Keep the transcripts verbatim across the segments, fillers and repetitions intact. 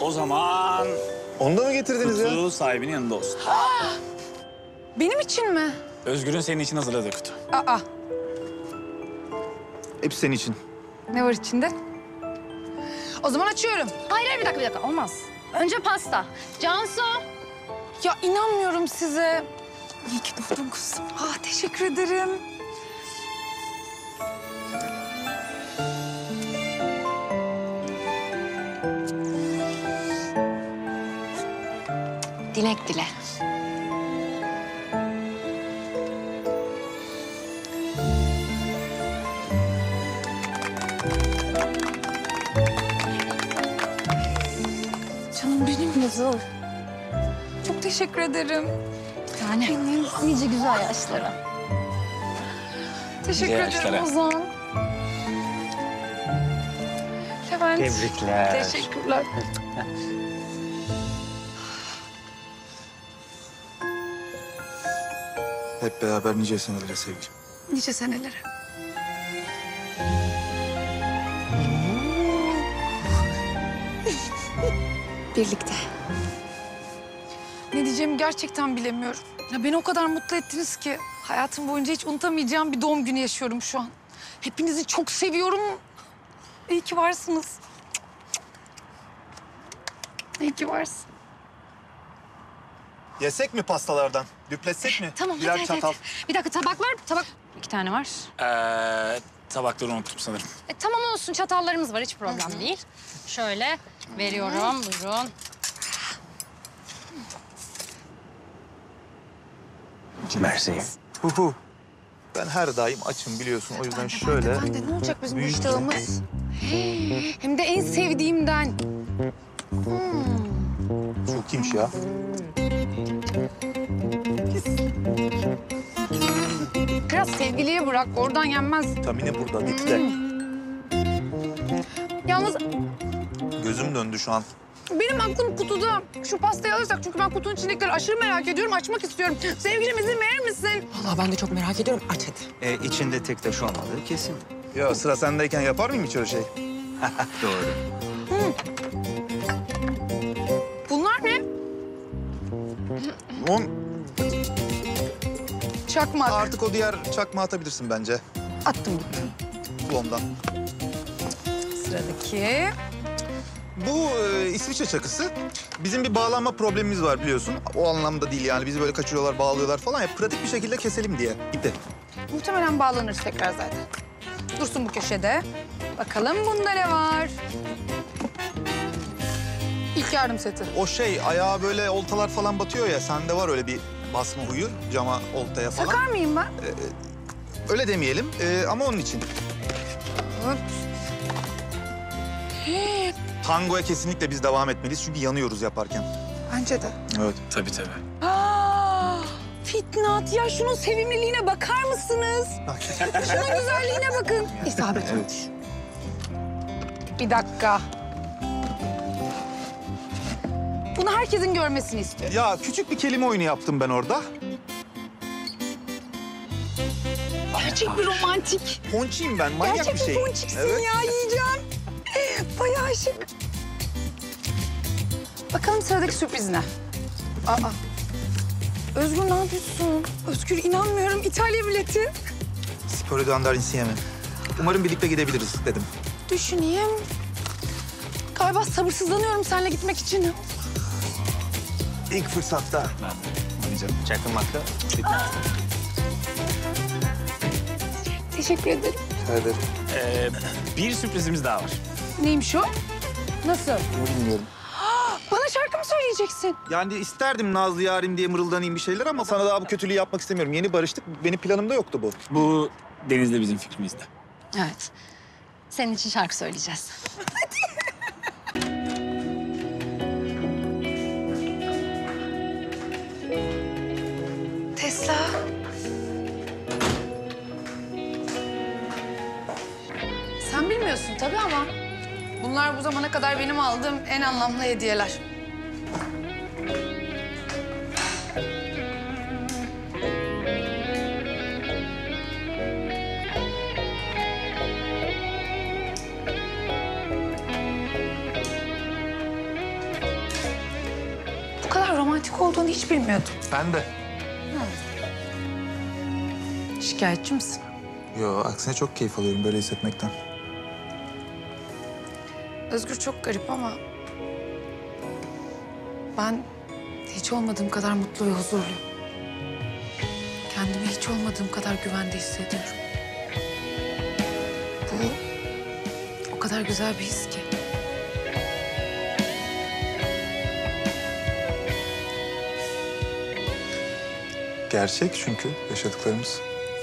O zaman... Onu da mı getirdiniz ya? Kutu sahibinin yanında olsun. Benim için mi? Özgür'ün senin için hazırladığı kutu. Aa, Hepsi senin için. ne var içinde? O zaman açıyorum. Hayır, hayır, bir dakika, bir dakika. Olmaz. Önce pasta. Cansu. Ya inanmıyorum size. İyi ki doğdun kuzum. Ah, teşekkür ederim. Dilek dile. Canım benim yazım. Çok teşekkür ederim. Yani nice güzel yaşlara. Teşekkür Nice ederim yaşlara. Ozan. Levent. Tebrikler. Teşekkürler. Hep beraber nice senelere sevgilim. Nice senelere. Birlikte. Ne diyeceğimi gerçekten bilemiyorum. Ya beni o kadar mutlu ettiniz ki hayatım boyunca hiç unutamayacağım bir doğum günü yaşıyorum şu an. Hepinizi çok seviyorum. İyi ki varsınız. İyi ki varsın. Yesek mi pastalardan? Düpletsek mi? Tamam, Birer hadi, hadi, çatal. hadi. Bir dakika, tabaklar, tabak... İki tane var. Ee, tabakları unuttum sanırım. E, tamam olsun, çatallarımız var, hiç problem değil. Şöyle veriyorum, buyurun. Mersi. Hu hu. Ben her daim açım biliyorsun. O yüzden şöyle... Ben de ne olacak bizim bu büyük- iştahımız? Hem de en sevdiğimden. Çok iyiymiş ya. Biraz sevgiliye bırak, oradan yenmez. Vitamini burada, dipte. Yalnız Gözüm döndü şu an. benim aklım kutuda. Şu pastayı alırsak çünkü ben kutunun içindekileri aşırı merak ediyorum, açmak istiyorum. Sevgilim izin verir misin? Vallahi ben de çok merak ediyorum. Aç hadi. E, içinde tek taş olmadığı kesin. Ya sıra sendeyken yapar mıyım hiç öyle şey? Doğru. Bunlar ne? On, Çakmak. artık o diğer çakma atabilirsin bence. Attım gitti. Bu ondan. Sıradaki. Bu e, İsviçre çakısı. Bizim bir bağlanma problemimiz var biliyorsun. O anlamda değil yani. Bizi böyle kaçırıyorlar, bağlıyorlar falan ya. Pratik bir şekilde keselim diye. İpi. Muhtemelen bağlanırız tekrar zaten. Dursun bu köşede. Bakalım bunda ne var? İlk yardım seti. O şey, ayağa böyle oltalar falan batıyor ya. Sende var öyle bir basma huyu. Cama, oltaya falan. Takar mıyım ben? Öyle demeyelim e, ama onun için. Ups. Tangoya kesinlikle biz devam etmeliyiz. Çünkü yanıyoruz yaparken. Bence de. Evet. Tabii tabii. Aa, Fitnat ya şunun sevimliliğine bakar mısınız? Şunun güzelliğine bakın. İsabet Evet. olmuş. Bir dakika. Bunu herkesin görmesini istiyorum. Ya küçük bir kelime oyunu yaptım ben orada. Gerçek bir romantik. Ponçiyim ben, manyak Gerçek bir şey. bir ponçiksin Evet. ya, yiyeceğim. Bayağı şık. Bakalım sıradaki sürpriz ne? Aa. Özgür ne yapıyorsun? Özgür inanmıyorum. İtalya bileti. Spor de andar insieme. Umarım birlikte gidebiliriz dedim. Düşüneyim. Galiba sabırsızlanıyorum seninle gitmek için. İlk fırsatta. Çakılmakla. Teşekkür ederim. Rica ederim. Ee, bir sürprizimiz daha var. Neymiş o? Nasıl? Bunu bilmiyorum. Bana şarkı mı söyleyeceksin? Yani isterdim Nazlı yarim diye mırıldanayım bir şeyler ama sana daha bu kötülüğü yapmak istemiyorum. Yeni barıştık. Benim planımda yoktu bu. Bu Deniz'le bizim fikrimizdi. Evet. Senin için şarkı söyleyeceğiz. Tesla. Sen bilmiyorsun tabii ama bunlar bu zamana kadar benim aldığım en anlamlı hediyeler. romantik olduğunu hiç bilmiyordum. Ben de. Şikayetçi misin? Yo, aksine çok keyif alıyorum böyle hissetmekten. Özgür çok garip ama... ben hiç olmadığım kadar mutlu ve huzurluyum. Kendimi hiç olmadığım kadar güvende hissediyorum. Bu o kadar güzel bir his ki. Gerçek çünkü yaşadıklarımız.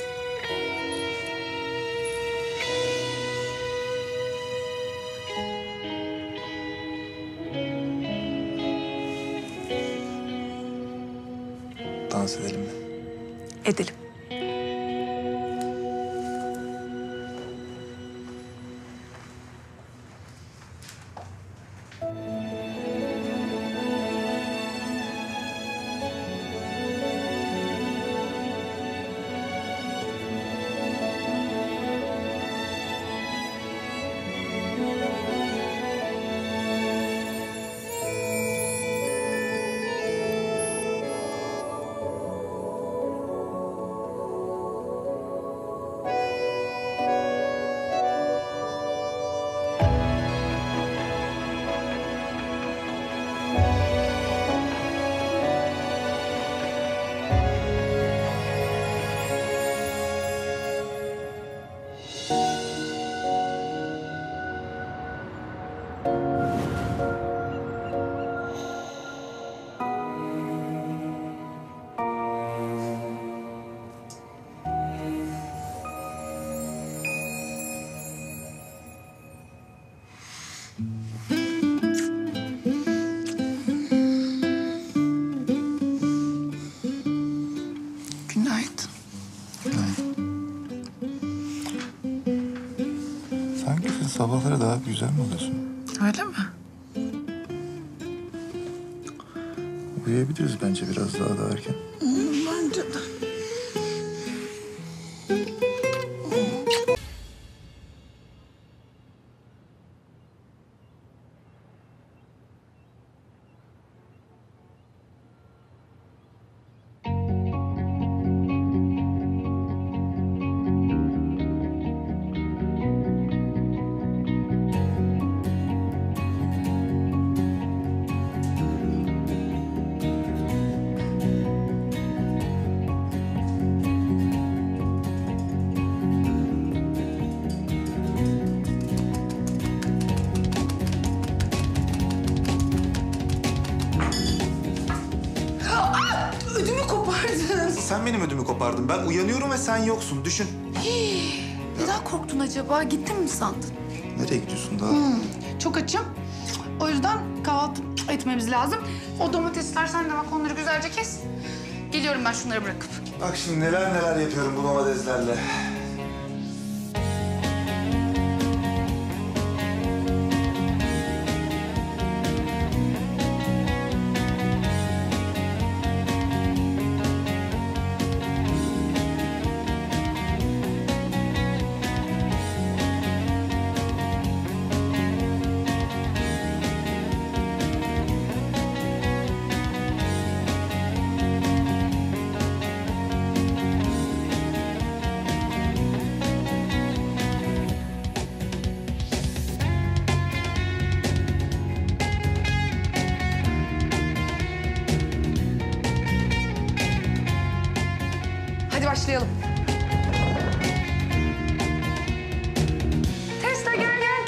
Dans edelim mi? Edelim. Günaydın. Sanki sen sabahları daha güzel mi oluyorsun? Öyle mi? Uyuyabiliriz bence biraz daha da erken. Bence de. Ödümü kopardın. Sen benim ödümü kopardın. Ben uyanıyorum ve sen yoksun. Düşün. Neden korktun acaba? Gittin mi sandın? Nereye gidiyorsun daha? Çok açım. O yüzden kahvaltı etmemiz lazım. O domatesler sen de bak onları güzelce kes. Geliyorum ben şunları bırakıp. Bak şimdi neler neler yapıyorum bu domateslerle. Hadi başlayalım. Tesla gel gel.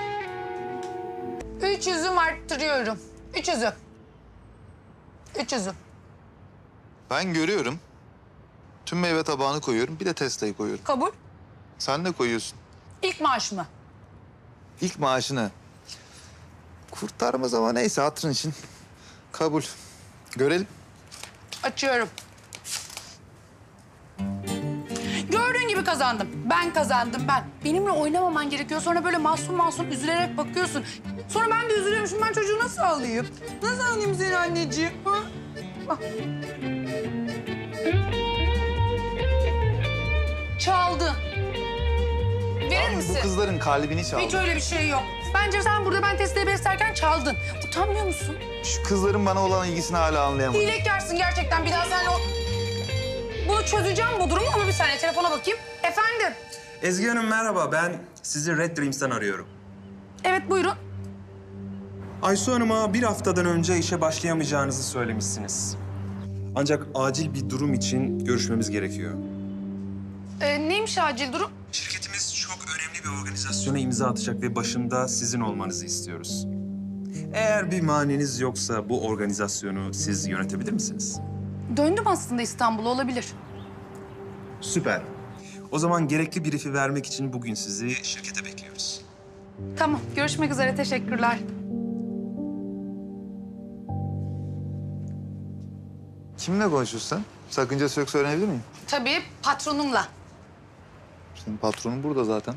Üç yüzüm arttırıyorum. Üç yüzüm. Üç yüzüm. Ben görüyorum. Tüm meyve tabağını koyuyorum. Bir de Tesla'yı koyuyorum. Kabul. Sen ne koyuyorsun? İlk maaşımı. İlk maaşını. Kurtarmaz ama neyse hatırın için. Kabul. Görelim. Açıyorum. Gördüğün gibi kazandım. Ben kazandım ben. Benimle oynamaman gerekiyor. Sonra böyle masum masum üzülerek bakıyorsun. Sonra ben de üzülüyormuşum. Ben çocuğu nasıl alayım? Nasıl alayım seni anneciğim? Ha? Ah. Çaldı. Verir misin? Bu kızların kalbini çaldı. Hiç öyle bir şey yok. Bence sen burada ben testleri beslerken çaldın. Utanmıyor musun? Şu kızların bana olan ilgisini hala anlayamadım. Hilekarsın gerçekten. Bir daha seninle o... Bunu çözeceğim bu durumu ama bir saniye telefona bakayım. Efendim? Ezgi Hanım merhaba, ben sizi Red Dreams'ten arıyorum. Evet buyurun. Aysu Hanım'a bir haftadan önce işe başlayamayacağınızı söylemişsiniz. Ancak acil bir durum için görüşmemiz gerekiyor. Ee, neymiş acil durum? Şirketimiz çok önemli bir organizasyona imza atacak ve başında sizin olmanızı istiyoruz. Eğer bir maniniz yoksa bu organizasyonu siz yönetebilir misiniz? Döndüm aslında İstanbul'a, olabilir. Süper. O zaman gerekli brief'i vermek için bugün sizi şirkete bekliyoruz. Tamam, görüşmek üzere. Teşekkürler. Kimle konuşuyorsun sen? Sakıncası yoksa öğrenebilir miyim? Tabii patronumla. Senin patronun burada zaten.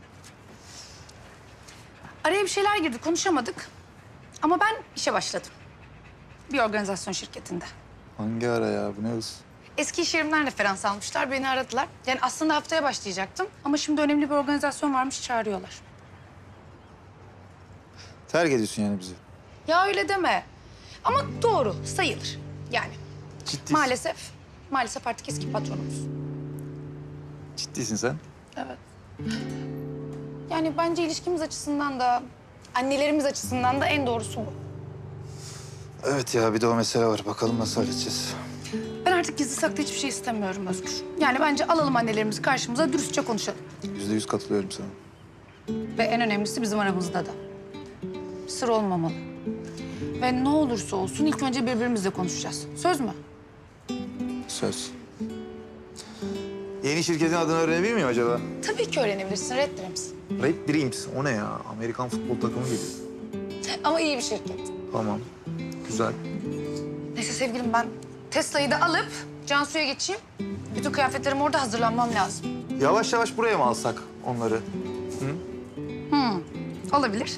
Araya bir şeyler girdi, konuşamadık. Ama ben işe başladım. Bir organizasyon şirketinde. Hangi ara ya? Bu ne hız? Eski iş yerimden referans almışlar, beni aradılar. Yani aslında haftaya başlayacaktım ama şimdi önemli bir organizasyon varmış, çağırıyorlar. Terk ediyorsun yani bizi. Ya öyle deme. Ama doğru, sayılır. Yani Ciddisin. maalesef, maalesef artık eski patronumuz. Ciddisin sen. Evet. Yani bence ilişkimiz açısından da, annelerimiz açısından da en doğrusu bu. Evet ya bir de o mesele var. Bakalım nasıl halledeceğiz. Ben artık gizli saklı hiçbir şey istemiyorum Özgür. Yani bence alalım annelerimizi karşımıza, dürüstçe konuşalım. Yüzde yüz katılıyorum sana. Ve en önemlisi bizim aramızda da. Sır olmamalı. Ve ne olursa olsun ilk önce birbirimizle konuşacağız. Söz mü? Söz. Yeni şirketin adını öğrenebilir miyim acaba? Tabii ki öğrenebilirsin Red Dreams. Red Dreams. O ne ya? Amerikan futbol takımı gibi. Ama iyi bir şirket. Tamam. Güzel. Neyse sevgilim, ben Tesla'yı da alıp Cansu'ya geçeyim. Bütün kıyafetlerim orada, hazırlanmam lazım. Yavaş yavaş buraya mı alsak onları? Hmm, olabilir.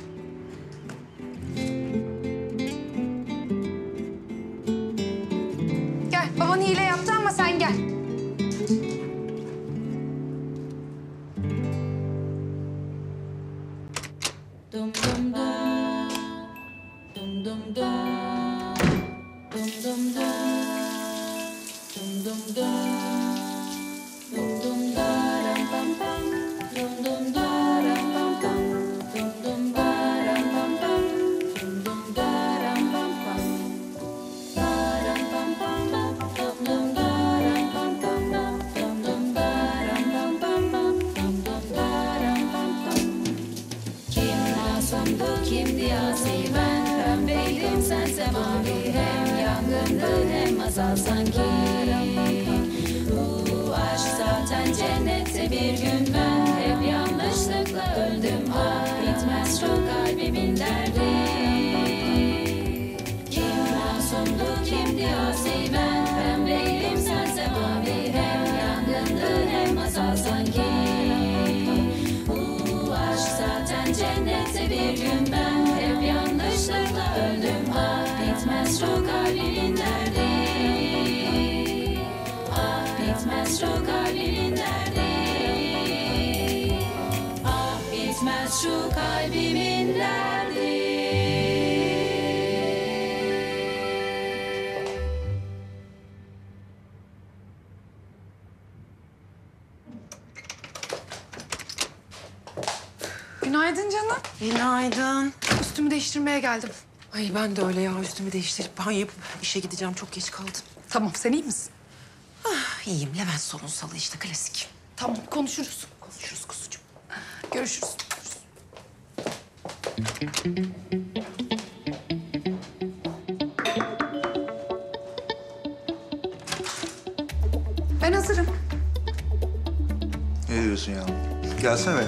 Gel, baban hile yaptı ama sen gel. Kimdi asi ben, pembeydim sense mavi. Hem yangındı hem masal sanki. Bu aşk zaten cennette bir gün ben. Hep yanlışlıkla öldüm, ah bitmez şu kalbimin derdi. Kim masumdu kimdi asi ben, pembeydim sense mavi. Hem yangındı hem masal sanki. Cennette bir gün ben hep yanlışlıkla öldüm, ah bitmez şu kalbimin derdi. Ah bitmez şu kalbimin derdi. Ah bitmez şu kalbimin derdi. Günaydın canım. Günaydın. Üstümü değiştirmeye geldim. Ay ben de öyle ya. Üstümü değiştirip banyo yapıp işe gideceğim. Çok geç kaldım. Tamam, sen iyi misin? Ah, iyiyim. Levent sorunsalı işte klasik. Tamam, konuşuruz. Konuşuruz kuzucuğum. Görüşürüz. Ben hazırım. Ne diyorsun ya? Gelsene.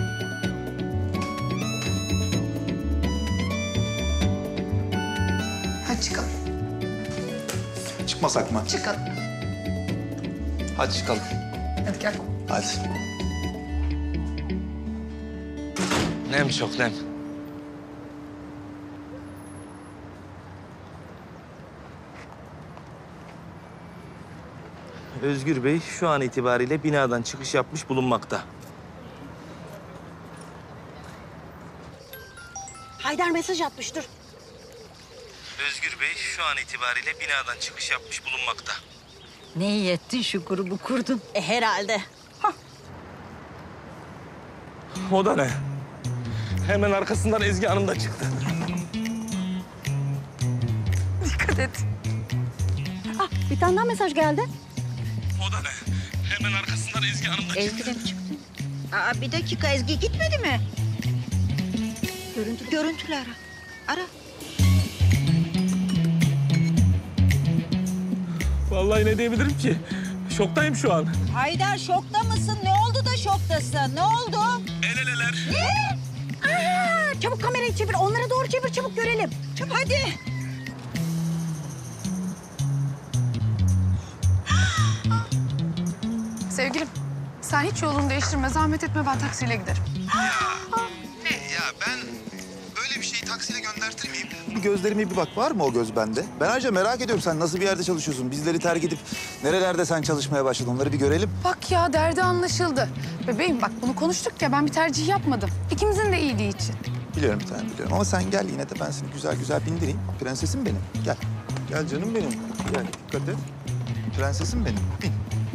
Hadi çıkalım. Çıkmasak mı? Çıkalım. Hadi çıkalım. Hadi gel. Hadi. Nem çok nem. Özgür Bey şu an itibariyle binadan çıkış yapmış bulunmakta. Haydar mesaj atmıştır. Özgür Bey şu an itibariyle binadan çıkış yapmış bulunmakta. Ne iyi ettin şu grubu kurdun. E herhalde. O da ne? Hemen arkasından Ezgi Hanım da çıktı. Dikkat et. Ah, bir tane daha mesaj geldi. O da ne? Hemen arkasından Ezgi Hanım da çıktı. Ezgi de mi çıktı? Aa, bir dakika, Ezgi gitmedi mi? Görüntü, görüntülü ara. Ara. Vallahi ne diyebilirim ki? Şoktayım şu an. Haydar şokta mısın? Ne oldu da şoktasın? Ne oldu? El eleler. Ne? Aa, çabuk kamerayı çevir. Onlara doğru çevir. Çabuk görelim. Çabuk. Hadi. Sevgilim, sen hiç yolunu değiştirme. Zahmet etme, ben taksiyle giderim. Ya ben böyle bir şeyi taksiyle göndertir miyim? Bir gözlerime bir bak, var mı o göz bende? Ben ayrıca merak ediyorum, sen nasıl bir yerde çalışıyorsun? Bizleri terk edip nerelerde sen çalışmaya başladın, onları bir görelim. Bak ya, derdi anlaşıldı. Bebeğim bak, bunu konuştuk ya, ben bir tercih yapmadım. İkimizin de iyiliği için. Biliyorum bir tane, biliyorum ama sen gel yine de ben seni güzel güzel bindireyim. Prensesim benim, gel. Gel canım benim, gel dikkat et. Prensesim benim, bin.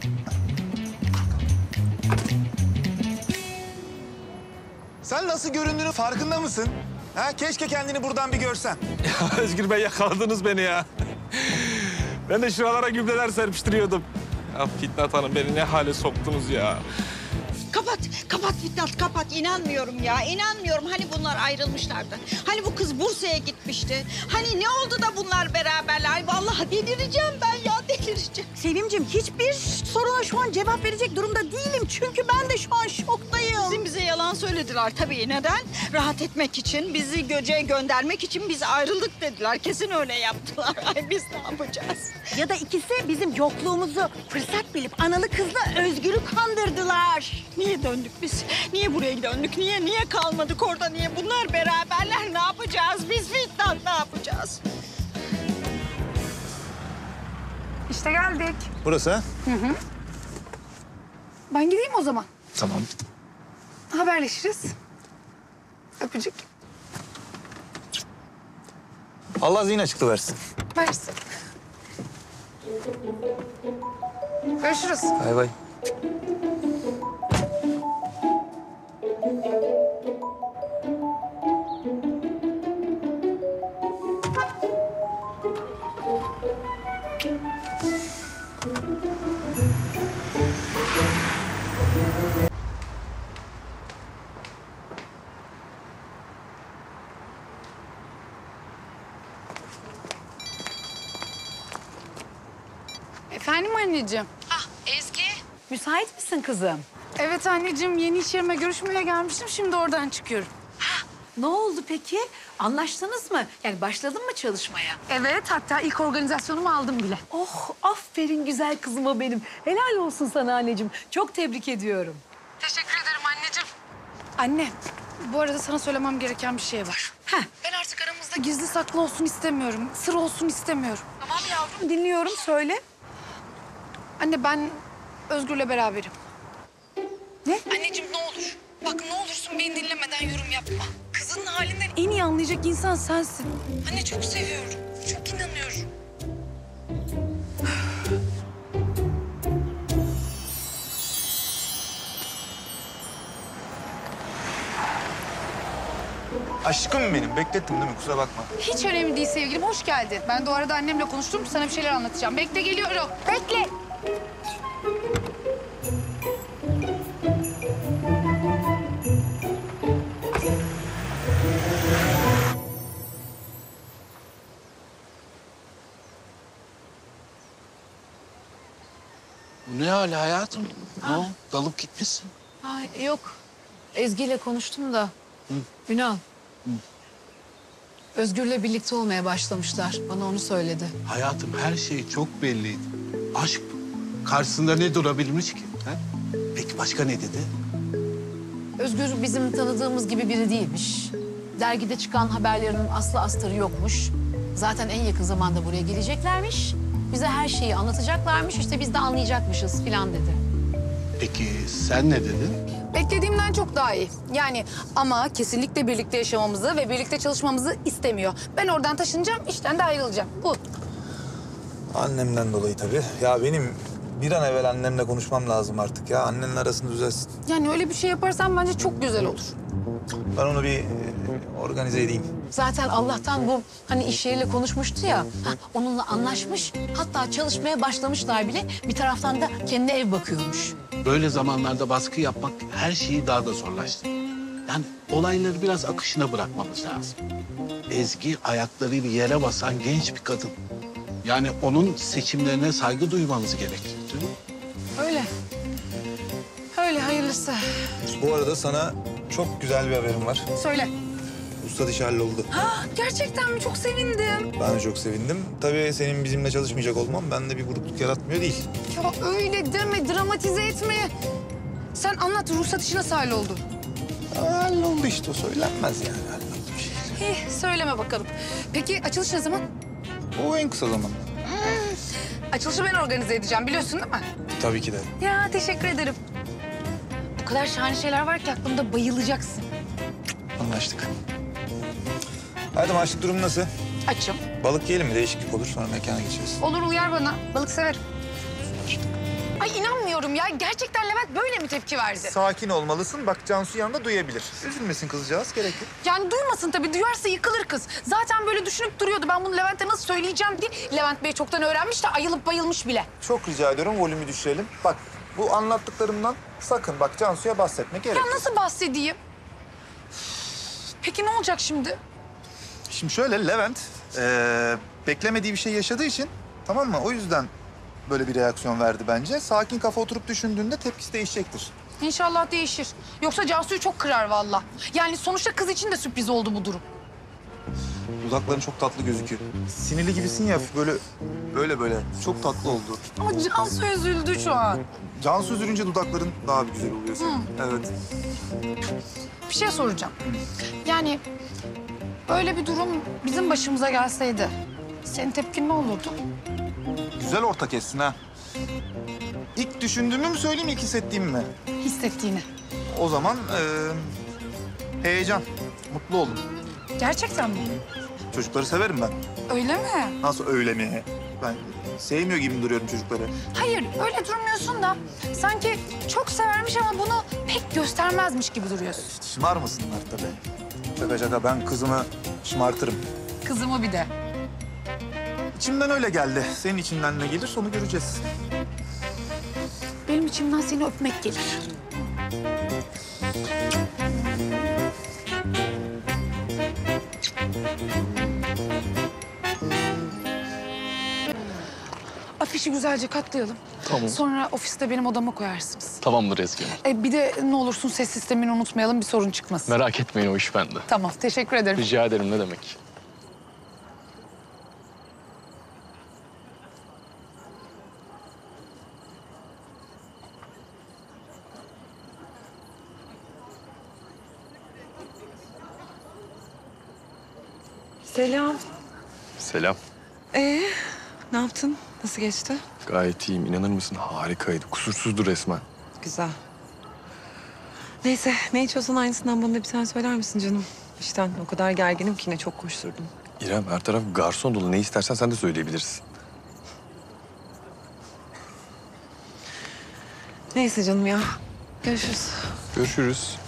Sen nasıl göründüğünün farkında mısın? Ha, keşke kendini buradan bir görsen. Ya Özgür Bey yakaladınız beni ya. Ben de şuralara gübreler serpiştiriyordum. Ya Fitnat Hanım beni ne hale soktunuz ya. Kapat, kapat Fitnat, kapat. İnanmıyorum ya, inanmıyorum. Hani bunlar ayrılmışlardı. Hani bu kız Bursa'ya gitmişti. Hani ne oldu da bunlar beraberler? Ay vallahi delireceğim ben ya, delireceğim. Sevimciğim, hiçbir soruna şu an cevap verecek durumda değilim. Çünkü ben de şu an şoktayım. Bizim bize yalan söylediler tabii. Neden? Rahat etmek için, bizi Göce'ye göndermek için biz ayrıldık dediler. Kesin öyle yaptılar. Ay biz ne yapacağız? Ya da ikisi bizim yokluğumuzu fırsat bilip analı kızla Özgür'ü kandırdılar. Niye döndük biz? Niye buraya döndük? Niye niye kalmadık orada? Niye bunlar beraberler? Ne yapacağız? Biz Fitnat ne yapacağız? İşte geldik. Burası ha? Ben gideyim o zaman. Tamam. Haberleşiriz. Öpücük. Allah zihin açıklığı versin. Versin. Görüşürüz. Bay bay. Efendim anneciğim? Ah Ezgi. Müsait misin kızım? Evet anneciğim, yeni iş yerime görüşmeye gelmiştim. Şimdi oradan çıkıyorum. Ne oldu peki? Anlaştınız mı? Yani başladın mı çalışmaya? Evet, hatta ilk organizasyonumu aldım bile. Oh, aferin güzel kızıma benim. Helal olsun sana anneciğim. Çok tebrik ediyorum. Teşekkür ederim anneciğim. Anne, bu arada sana söylemem gereken bir şey var. Heh. Ben artık aramızda gizli saklı olsun istemiyorum. Sır olsun istemiyorum. Tamam yavrum, dinliyorum. Söyle. Anne, ben Özgür'le beraberim. Ne? Anneciğim ne olur. Bak ne olursun beni dinlemeden yorum yapma. Kızının halinden en iyi anlayacak insan sensin. Anne çok seviyorum. Çok inanıyorum. Aşkım benim, beklettim değil mi? Kusura bakma. Hiç önemli değil sevgilim. Hoş geldin. Ben de o arada annemle konuştum. Sana bir şeyler anlatacağım. Bekle, geliyorum. Bekle. Bu ne hali hayatım? Ne oldu? Dalıp gitmişsin. Ay, yok. Ezgi ile konuştum da. Ünal. Özgür'le birlikte olmaya başlamışlar. Bana onu söyledi. Hayatım her şey çok belliydi. Aşk bu. Karşısında ne durabilmiş ki? Ha? Peki başka ne dedi? Özgür bizim tanıdığımız gibi biri değilmiş. Dergide çıkan haberlerinin aslı astarı yokmuş. Zaten en yakın zamanda buraya geleceklermiş. Bize her şeyi anlatacaklarmış. İşte biz de anlayacakmışız filan dedi. Peki sen ne dedin? Beklediğimden çok daha iyi. Yani ama kesinlikle birlikte yaşamamızı ve birlikte çalışmamızı istemiyor. Ben oradan taşınacağım, işten de ayrılacağım. Bu. Annemden dolayı tabii. Ya benim bir an evvel annemle konuşmam lazım artık ya. Annenle arasını düzelsin. Yani öyle bir şey yaparsan bence çok güzel olur. Ben onu bir e, organize edeyim. Zaten Allah'tan bu hani iş yeriyle konuşmuştu ya. Ha, onunla anlaşmış. Hatta çalışmaya başlamışlar bile. Bir taraftan da kendine ev bakıyormuş. Böyle zamanlarda baskı yapmak her şeyi daha da zorlaştırır. Yani olayları biraz akışına bırakmamız lazım. Ezgi ayaklarıyla yere basan genç bir kadın. Yani onun seçimlerine saygı duymamız gerekir. Değil mi? Öyle. Öyle hayırlısı. Bu arada sana çok güzel bir haberim var. Söyle. Usta iş halloldu. Ha, gerçekten mi? Çok sevindim. Ben de çok sevindim. Tabii senin bizimle çalışmayacak olman bende bir burukluk yaratmıyor değil. Ya öyle deme, dramatize etme. Sen anlat, ruhsat işi nasıl halloldu? Halloldu işte, o söylenmez yani. Halloldu bir şey. İyi, söyleme bakalım. Peki açılış ne zaman? O en kısa zamanda. Açılışı ben organize edeceğim, biliyorsun değil mi? Tabii ki de. Ya teşekkür ederim. O kadar şahane şeyler var ki aklımda, bayılacaksın. Anlaştık. Hadi maaşlık durum nasıl? Açım. Balık yiyelim mi? Değişiklik olur, sonra mekana geçeriz. Olur, uyar bana. Balık severim. Ay inanmıyorum ya. Gerçekten Levent böyle mi tepki verdi? Sakin olmalısın. Bak Cansu yanında duyabilir. Üzülmesin kızcağız, gerek yok. Yani duymasın tabii. Duyarsa yıkılır kız. Zaten böyle düşünüp duruyordu. Ben bunu Levent'e nasıl söyleyeceğim diye. Levent Bey çoktan öğrenmiş de ayılıp bayılmış bile. Çok rica ediyorum, volümü düşürelim. Bak bu anlattıklarımdan sakın bak Cansu'ya bahsetme, gerek Ya yok. nasıl bahsedeyim? Peki ne olacak şimdi? Şimdi şöyle, Levent eee, beklemediği bir şey yaşadığı için, tamam mı? O yüzden böyle bir reaksiyon verdi bence. Sakin kafa oturup düşündüğünde tepkisi değişecektir. İnşallah değişir. Yoksa Cansu'yu çok kırar vallahi. Yani sonuçta kız için de sürpriz oldu bu durum. Dudakların çok tatlı gözüküyor. Sinirli gibisin ya, böyle böyle böyle. Çok tatlı oldu. Ama Cansu üzüldü şu an. Cansu üzülünce dudakların daha bir güzel oluyor senin. Evet. Bir şey soracağım. Yani böyle bir durum bizim başımıza gelseydi senin tepkin ne olurdu? Güzel orta kessin ha. İlk düşündüğümü mü söyleyeyim, ilk hissettiğimi mi? Hissettiğini. O zaman eee, heyecan, mutlu oldum. Gerçekten mi? Çocukları severim ben. Öyle mi? Nasıl öyle mi? Ben sevmiyor gibi mi duruyorum çocukları? Hayır, öyle durmuyorsun da sanki çok severmiş ama bunu pek göstermezmiş gibi duruyorsun. Şımarmasınlar tabii. Şaka şaka, ben kızımı şımartırım. Kızımı bir de. İçimden öyle geldi. Senin içinden ne gelir onu göreceğiz. Benim içimden seni öpmek gelir. Afişi güzelce katlayalım. Tamam. Sonra ofiste benim odama koyarsınız. Tamamdır Ezgi Hanım. E, bir de ne olursun ses sistemini unutmayalım, bir sorun çıkmasın. Merak etmeyin, o iş bende. Tamam, teşekkür ederim. Rica ederim, ne demek. Selam. Selam. Ee, ne yaptın? Nasıl geçti? Gayet iyiyim. İnanır mısın? Harikaydı. Kusursuzdu resmen. Güzel. Neyse, ne içiyorsan aynısından bana da bir tane söyler misin canım? İşten o kadar gerginim ki yine çok koşturdum. İrem, her taraf garson dolu. Ne istersen sen de söyleyebilirsin. Neyse canım ya. Görüşürüz. Görüşürüz.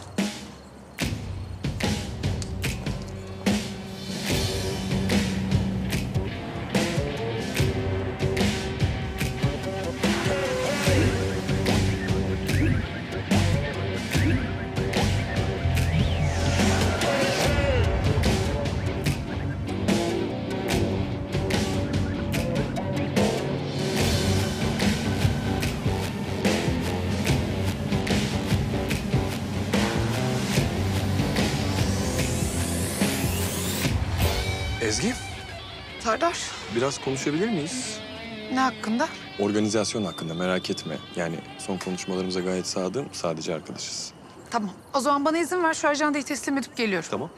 Ezgi, Serdar, biraz konuşabilir miyiz? ne hakkında? Organizasyon hakkında, merak etme. Yani son konuşmalarımıza gayet sadığım, sadece arkadaşız. Tamam, o zaman bana izin ver, şu ajandayı teslim edip geliyorum. Tamam.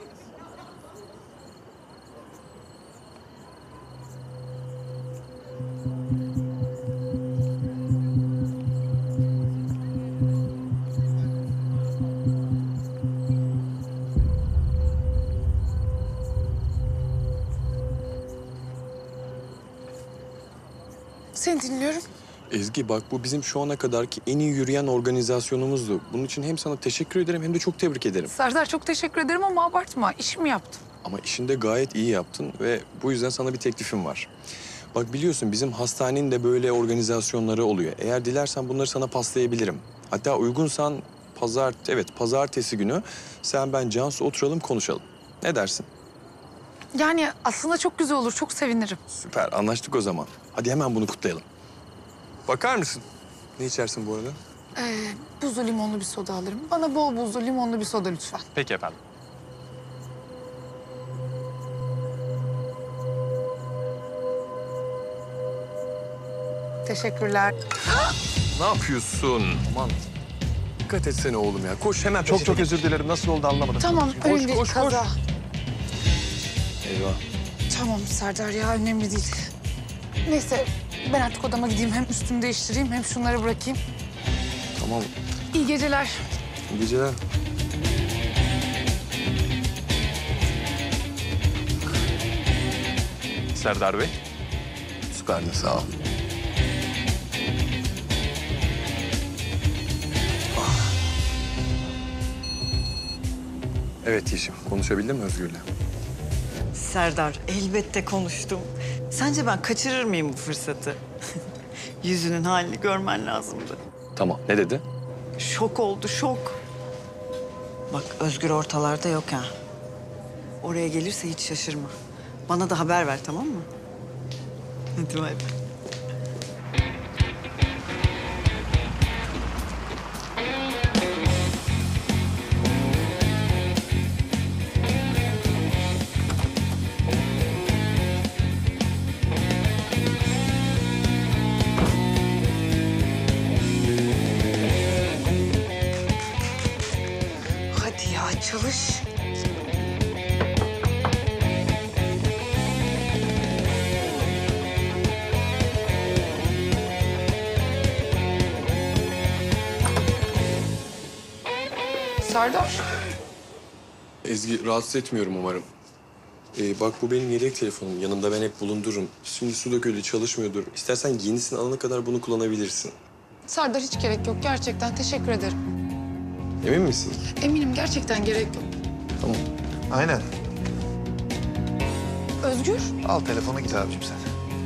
Seni dinliyorum. Ezgi bak bu bizim şu ana kadarki en iyi yürüyen organizasyonumuzdu. Bunun için hem sana teşekkür ederim hem de çok tebrik ederim. Serdar çok teşekkür ederim ama abartma. İşimi yaptım. Ama işinde gayet iyi yaptın ve bu yüzden sana bir teklifim var. Bak biliyorsun bizim hastanenin de böyle organizasyonları oluyor. Eğer dilersen bunları sana paslayabilirim. Hatta uygunsan pazar, evet pazartesi günü sen ben Cansu oturalım konuşalım. Ne dersin? Yani aslında çok güzel olur. Çok sevinirim. Süper anlaştık o zaman. Hadi hemen bunu kutlayalım. Bakar mısın? Ne içersin bu arada? Ee, buzlu limonlu bir soda alırım. Bana bol buzlu limonlu bir soda lütfen. Peki efendim. Teşekkürler. Ne yapıyorsun? Aman dikkat etsene oğlum ya. Koş hemen. Çok çok özür dilerim. Nasıl oldu anlamadım. Tamam, Koş, önemli değil. koş, Kaza. Eyvah. Tamam Serdar ya, önemli değil. Neyse, ben artık odama gideyim. Hem üstümü değiştireyim, hem şunları bırakayım. Tamam. İyi geceler. İyi geceler. Serdar Bey. Süperdin sağ ol. Ah. Evet Yeşim, konuşabildin mi Özgür'le? Serdar, elbette konuştum. Sence ben kaçırır mıyım bu fırsatı? Yüzünün halini görmen lazımdı. Tamam, ne dedi? Şok oldu, şok. Bak Özgür ortalarda yok ha. Oraya gelirse hiç şaşırma. Bana da haber ver, tamam mı? Hadi bay bay. Hadi ya, çalış. Serdar. Ezgi, rahatsız etmiyorum umarım. Ee, bak bu benim yedek telefonum. Yanımda ben hep bulundururum. Şimdi su döküldü, çalışmıyordur. İstersen yenisini alana kadar bunu kullanabilirsin. Serdar hiç gerek yok. Gerçekten teşekkür ederim. Emin misin? Eminim gerçekten gerek yok. Tamam. Aynen. Özgür. Al telefonu git abicim sen.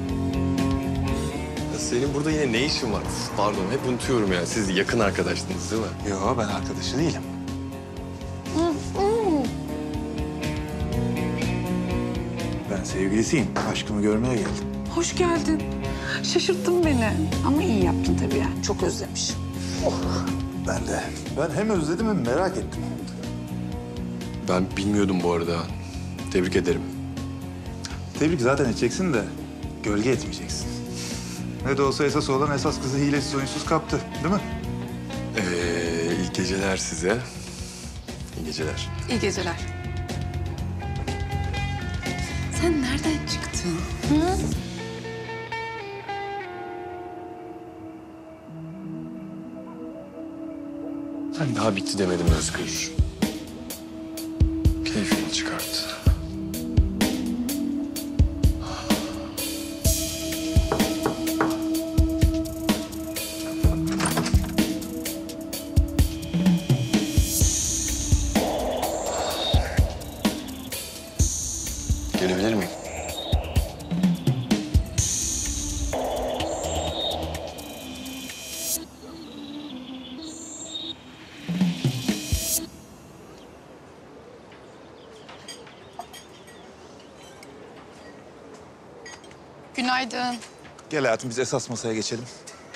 Ya senin burada yine ne işin var? Uf, pardon, hep unutuyorum ya. Siz yakın arkadaştınız değil mi? Yo ben arkadaşı değilim. Ben sevgilisiyim. Aşkımı görmeye geldim. Hoş geldin. Şaşırttın beni. Ama iyi yaptın tabii yani. Çok özlemiş. Ben de. Ben hem özledim hem merak ettim. Ben bilmiyordum bu arada. Tebrik ederim. Tebrik zaten edeceksin de gölge etmeyeceksin. Ne de olsa esas olan esas kızı hilesiz oyunsuz kaptı. Değil mi? Ee, ilk geceler size. İyi geceler. İyi geceler. Sen nereden çıktın? Hı? Ben daha bitti demedim Özgür. Keyfini çıkart. Gelebilir miyim? Günaydın. Gel hayatım biz esas masaya geçelim.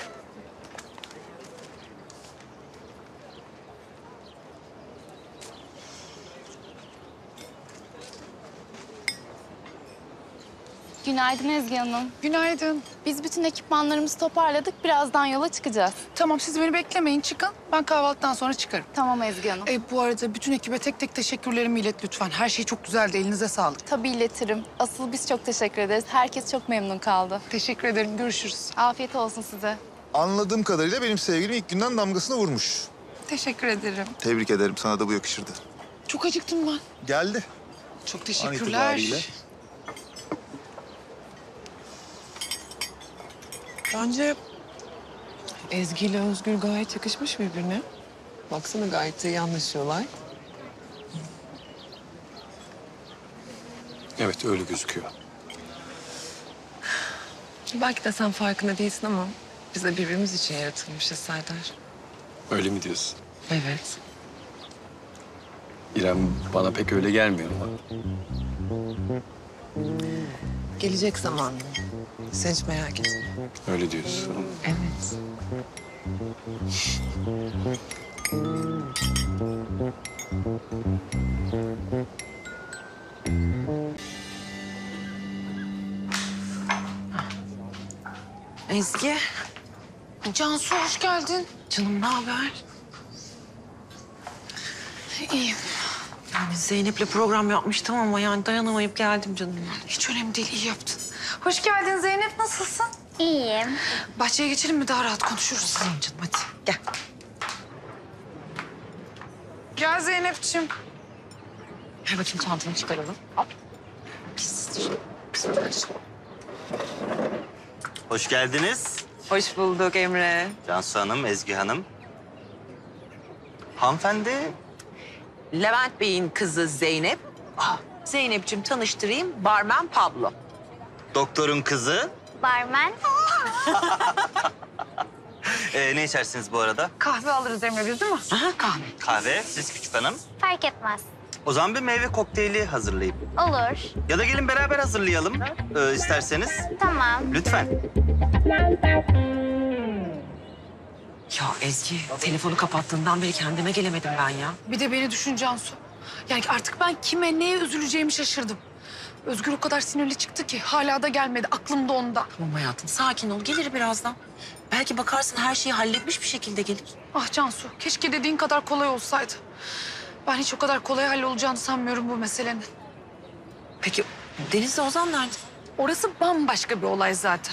Günaydın Ezgi Hanım. Günaydın. Biz bütün ekipmanlarımızı toparladık. Birazdan yola çıkacağız. Tamam siz beni beklemeyin. Çıkın. Ben kahvaltıdan sonra çıkarım. Tamam Ezgi Hanım. E, bu arada bütün ekibe tek tek teşekkürlerimi ilet lütfen. Her şey çok güzeldi. Elinize sağlık. Tabii iletirim. Asıl biz çok teşekkür ederiz. Herkes çok memnun kaldı. Teşekkür ederim. Görüşürüz. Afiyet olsun size. Anladığım kadarıyla benim sevgilim ilk günden damgasını vurmuş. Teşekkür ederim. Tebrik ederim. Sana da bu yakışırdı. Çok acıktım ben. Geldi. Çok An teşekkürler. itibariyle. Bence Ezgi ile Özgür gayet yakışmış birbirine. Baksana gayet iyi anlaşıyorlar. Evet öyle gözüküyor. Belki de sen farkında değilsin ama biz de birbirimiz için yaratılmışız Serdar. Öyle mi diyorsun? Evet. İrem bana pek öyle gelmiyor ama. Gelecek zaman. Sen hiç merak etme. Öyle diyorsun. Evet. Ezgi. Cansu hoş geldin. Canım ne haber? İyiyim. Yani Zeynep'le program yapmıştım ama yani dayanamayıp geldim canım. Hiç önemli değil, iyi yaptın. Hoş geldin Zeynep, nasılsın? İyiyim. Bahçeye geçelim mi? Daha rahat konuşuruz. Tamam canım hadi gel. Gel Zeynep'ciğim. Ver bakayım çantanı çıkaralım. Hop. Pis. Hoş geldiniz. Hoş bulduk Emre. Cansu Hanım, Ezgi Hanım. Hanımefendi. Levent Bey'in kızı Zeynep. Ah, Zeynep'ciğim tanıştırayım. Barmen Pablo. Doktorun kızı. Barmen. Ee, ne içersiniz bu arada? Kahve alırız Emre biz değil mi? Aha kahve. Kahve. Siz küçük hanım. Fark etmez. O zaman bir meyve kokteyli hazırlayayım. Olur. Ya da gelin beraber hazırlayalım ee, isterseniz. Tamam. Lütfen. Ya Ezgi telefonu kapattığından beri kendime gelemedim ben ya. Bir de beni düşün Cansu. Yani artık ben kime neye üzüleceğimi şaşırdım. Özgür o kadar sinirli çıktı ki hala da gelmedi. Aklım da onda. Tamam hayatım sakin ol gelir birazdan. Belki bakarsın her şeyi halletmiş bir şekilde gelir. Ah Cansu, keşke dediğin kadar kolay olsaydı. Ben hiç o kadar kolay hallolacağını sanmıyorum bu meselenin. Peki Deniz'le Ozan nerede? Orası bambaşka bir olay zaten.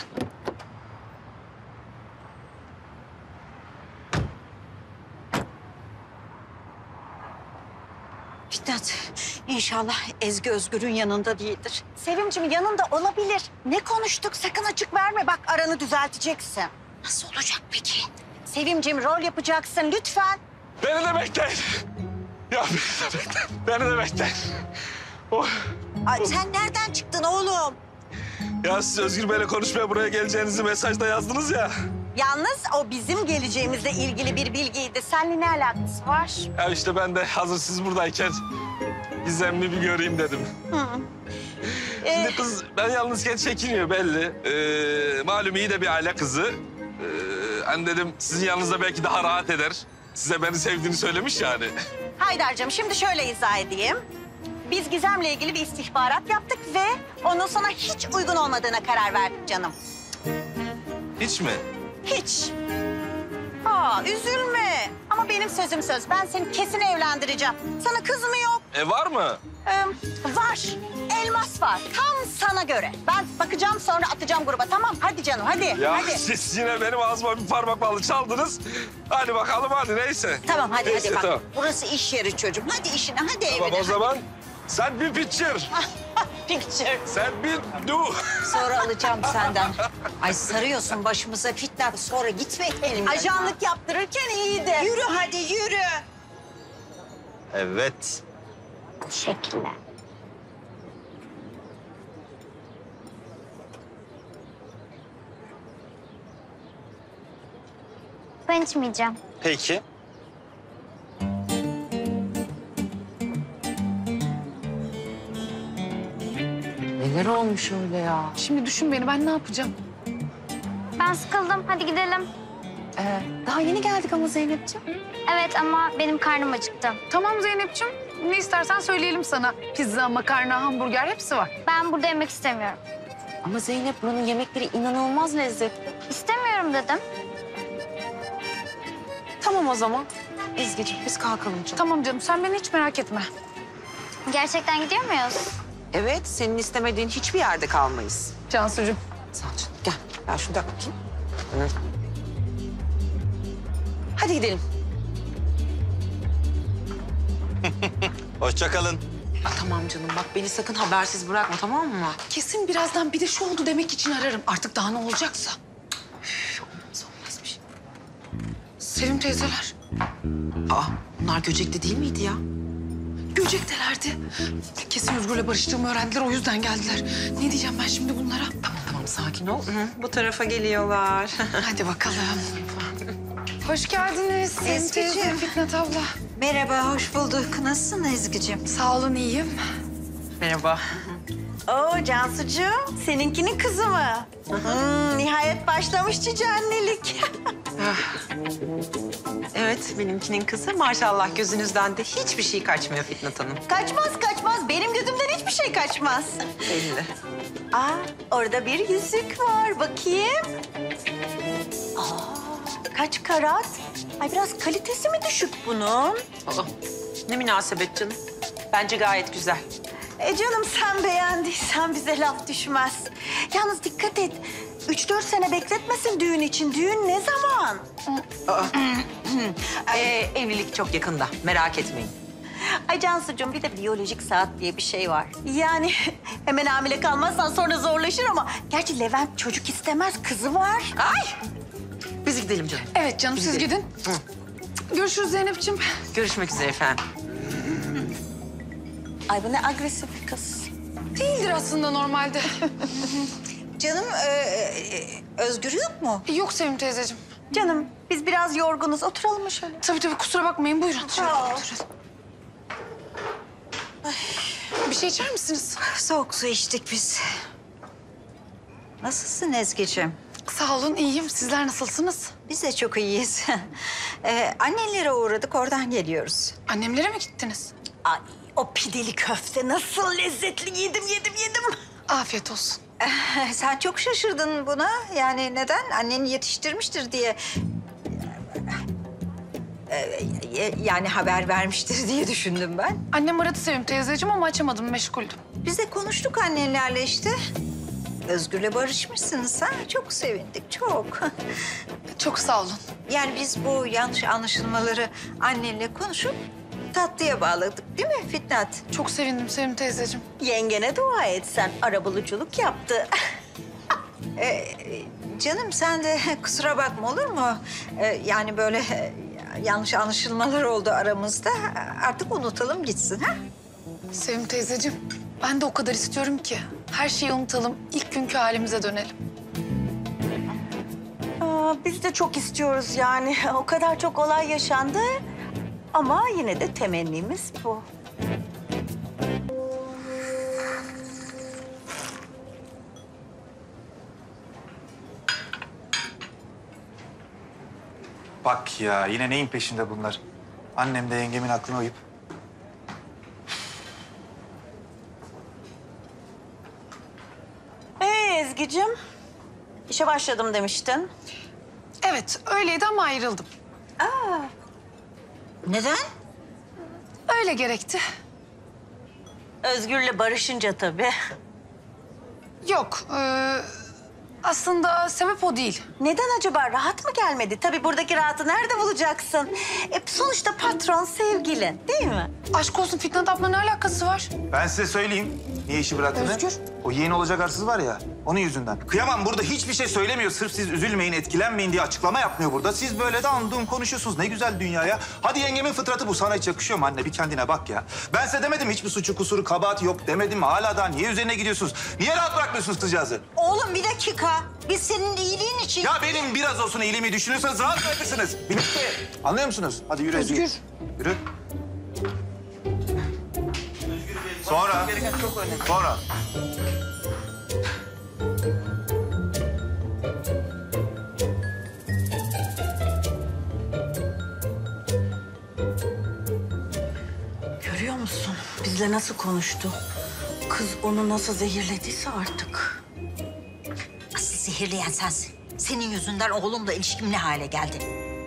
Fitnat, inşallah Ezgi Özgür'ün yanında değildir. Sevimcim yanında olabilir. Ne konuştuk sakın açık verme. Bak aranı düzelteceksin. Nasıl olacak peki? Sevimcim rol yapacaksın lütfen. Beni de bekleyin. Ya beni de bekleyin. Beni de bekleyin. Oh. Ay, sen nereden çıktın oğlum? Ya siz Özgür Bey'le konuşmaya buraya geleceğinizi mesajda yazdınız ya. Yalnız o bizim geleceğimizle ilgili bir bilgiydi. Seninle ne alakası var? Ya işte ben de hazır siz buradayken Gizem'i bir göreyim dedim. Hı. Şimdi kız ben yalnızken çekiniyor belli. Ee, malum iyi de bir aile kızı. Ee, hani dedim sizin yanınızda belki daha rahat eder. Size beni sevdiğini söylemiş yani. Haydar'cığım şimdi şöyle izah edeyim. Biz Gizem'le ilgili bir istihbarat yaptık ve onun sana hiç uygun olmadığına karar verdik canım. Hiç mi? Hiç. Aa üzülme. Ama benim sözüm söz. Ben seni kesin evlendireceğim. Sana kız mı yok? E var mı? Ee, var. Elmas var. Tam sana göre. Ben bakacağım sonra atacağım gruba. Tamam hadi canım hadi. Ya hadi. siz yine benim ağzıma bir parmak balı çaldınız. Hadi bakalım hadi neyse. Tamam hadi Neyse, hadi bak. tamam. Burası iş yeri çocuğum. Hadi işine hadi Tamam evine. o zaman sen bir picture. Picture. Sen bir do. Sonra alacağım senden. Ay sarıyorsun başımıza Fitnat. Sonra gitme elimden. Ajanlık yaptırırken iyiydi. Yürü hadi yürü. Evet. Teşekkürler. Ben içmeyeceğim. Peki. Neler olmuş öyle ya? Şimdi düşün beni, ben ne yapacağım? Ben sıkıldım. Hadi gidelim. Ee, daha yeni geldik ama Zeynep'ciğim. Evet ama benim karnım acıktı. Tamam Zeynep'ciğim. Ne istersen söyleyelim sana. Pizza, makarna, hamburger hepsi var. Ben burada yemek istemiyorum. Ama Zeynep buranın yemekleri inanılmaz lezzetli. İstemiyorum dedim. Tamam o zaman. Ezgi'ciğim biz kalkalım canım. Tamam canım, sen beni hiç merak etme. Gerçekten gidiyor muyuz? Evet senin istemediğin hiçbir yerde kalmayız. Cansucuğum. Sağ ol canım. Gel. Ben şunu da bakayım. Hı. Hadi gidelim. Hoşça kalın. Aa, tamam canım bak beni sakın habersiz bırakma tamam mı? Kesin birazdan bir de şu oldu demek için ararım. Artık daha ne olacaksa. Sevim teyzeler. Aa, bunlar Göcek'te değil miydi ya? Göcektelerdi. Kesin Özgür'le barıştığımı öğrendiler, o yüzden geldiler. Ne diyeceğim ben şimdi bunlara? Tamam tamam sakin ol. Hı, bu tarafa geliyorlar. Hadi bakalım. Hoş geldiniz Sevim teyze, Fitnat abla. Merhaba, hoş bulduk. Nasılsın Ezgi'cim? Sağ olun, iyiyim. Merhaba. Oo Cansucuğum, seninkinin kızı mı? Hmm, nihayet başlamış cici annelik. Evet, benimkinin kızı. Maşallah gözünüzden de hiçbir şey kaçmıyor Fitnat Hanım. Kaçmaz kaçmaz, benim gözümden hiçbir şey kaçmaz. Belli. Aa, orada bir yüzük var, bakayım. Aa, kaç karat? Ay biraz kalitesi mi düşük bunun? Aa, ne münasebet canım. Bence gayet güzel. E canım sen beğendiysen bize laf düşmez. Yalnız dikkat et. Üç dört sene bekletmesin düğün için. Düğün ne zaman? Aa. ee, evlilik çok yakında. Merak etmeyin. Ay Cansucuğum bir de biyolojik saat diye bir şey var. Yani hemen hamile kalmazsan sonra zorlaşır ama... Gerçi Levent çocuk istemez, kızı var. Ay! Biz gidelim canım. Evet canım, Biz siz gidelim. gidin. Hı. Görüşürüz Zeynep'ciğim. Görüşmek üzere efendim. Ay bu ne agresif bir kız. Değildir aslında normalde. Canım e, e, Özgür yok mu? Yok Sevim teyzeciğim. Canım biz biraz yorgunuz. Oturalım mı şöyle? Tabii tabii, kusura bakmayın. Buyurun. Şöyle Sağ ol. oturun. Bir şey içer misiniz? Soğuk su içtik biz. Nasılsın Ezgi'ciğim? Sağ olun, iyiyim. Sizler nasılsınız? Biz de çok iyiyiz. ee, annenlere uğradık, oradan geliyoruz. Annemlere mi gittiniz? Ay, o pideli köfte nasıl lezzetli, yedim yedim yedim. Afiyet olsun. Ee, sen çok şaşırdın buna. Yani neden? Annen yetiştirmiştir diye... Ee, yani haber vermiştir diye düşündüm ben. Annem aradı Sevim teyzeciğim ama açamadım, meşguldüm. Biz de konuştuk annenlerle işte. Özgür'le barışmışsınız ha. Çok sevindik, çok. Çok sağ olun. Yani biz bu yanlış anlaşılmaları annenle konuşup tatlıya bağladık değil mi Fitnat? Çok sevindim Sevim teyzeciğim. Yengene dua et sen. Arabuluculuk yaptı. ee, canım sen de kusura bakma olur mu? Ee, yani böyle e, yanlış anlaşılmalar oldu aramızda. Artık unutalım gitsin ha? Sevim teyzeciğim, ben de o kadar istiyorum ki her şeyi unutalım, ilk günkü halimize dönelim. Aa, biz de çok istiyoruz yani. O kadar çok olay yaşandı. Ama yine de temennimiz bu. Bak ya yine neyin peşinde bunlar? Annem de yengemin aklına uyup. Ee Ezgi'cim, işe başladım demiştin. Evet, öyleydi ama ayrıldım. Aa, neden? Öyle gerekti. Özgür'le barışınca tabii. Yok, ee, aslında sebep o değil. Neden acaba? Rahat mı gelmedi? Tabii buradaki rahatı nerede bulacaksın? E, sonuçta patron sevgilin, değil mi? Aşk olsun Fitnat abla, ne alakası var? Ben size söyleyeyim niye işi bıraktığını. Özgür. O yeğeni olacak arsız var ya onun yüzünden. Kıyamam burada hiçbir şey söylemiyor. Sırf siz üzülmeyin, etkilenmeyin diye açıklama yapmıyor burada. Siz böyle de andığım konuşuyorsunuz. Ne güzel dünyaya. Hadi yengemin fıtratı bu. Sana hiç yakışıyor mu anne? Bir kendine bak ya. Ben size demedim hiçbir suçu kusuru kabahati yok demedim mi? Hala daha niye üzerine gidiyorsunuz? Niye rahat bırakmıyorsunuz kızcağızı? Oğlum bir dakika. Biz senin iyiliğin için... Ya benim biraz olsun iyiliğimi düşünüyorsanız rahat bırakırsınız. Birlikte. Anlıyor musunuz? Hadi yürü Ezgi. Özgür. Yürü. Sonra. Sonra. Görüyor musun? Bizle nasıl konuştu? Kız onu nasıl zehirlediyse artık. Asıl zehirleyen sensin. Senin yüzünden oğlumla ilişkim ne hale geldi?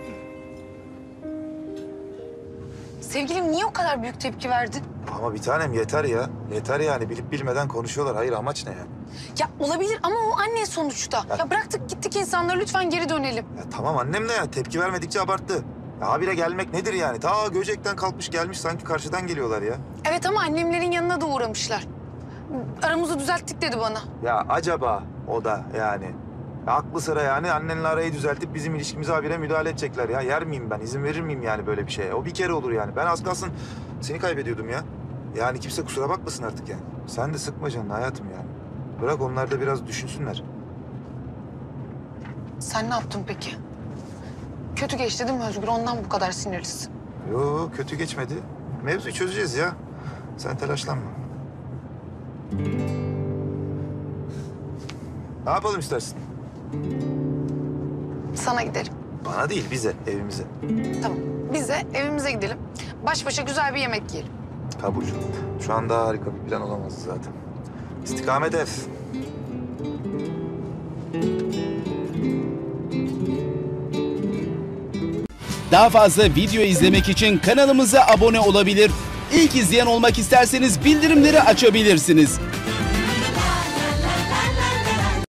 Sevgilim niye o kadar büyük tepki verdin? Ama bir tanem yeter ya. Yeter yani bilip bilmeden konuşuyorlar. Hayır amaç ne yani? Ya olabilir ama o anne sonuçta. Ya, ya bıraktık gittik insanları, lütfen geri dönelim. Ya tamam annem de ya tepki vermedikçe abarttı. Ya habire gelmek nedir yani? Ta Göcek'ten kalkmış gelmiş sanki karşıdan geliyorlar ya. Evet ama annemlerin yanına da uğramışlar. Aramızı düzelttik dedi bana. Ya acaba o da yani Ya aklı sıra yani annenle arayı düzeltip bizim ilişkimize habire müdahale edecekler ya. Yer miyim ben? İzin verir miyim yani böyle bir şeye? O bir kere olur yani. Ben az kalsın seni kaybediyordum ya. Yani kimse kusura bakmasın artık yani. Sen de sıkma canını hayatım yani. Bırak onlar da biraz düşünsünler. Sen ne yaptın peki? Kötü geçti değil mi Özgür? Ondan bu kadar sinirlisin. Yo kötü geçmedi. Mevzuyu çözeceğiz ya. Sen telaşlanma. Ne yapalım istersin? Sana gidelim. Bana değil bize, evimize. Tamam. Biz de evimize gidelim. Baş başa güzel bir yemek yiyelim. Kabul. Şu anda harika bir plan olamaz zaten. İstikamet ev. Daha fazla video izlemek için kanalımıza abone olabilir. İlk izleyen olmak isterseniz bildirimleri açabilirsiniz.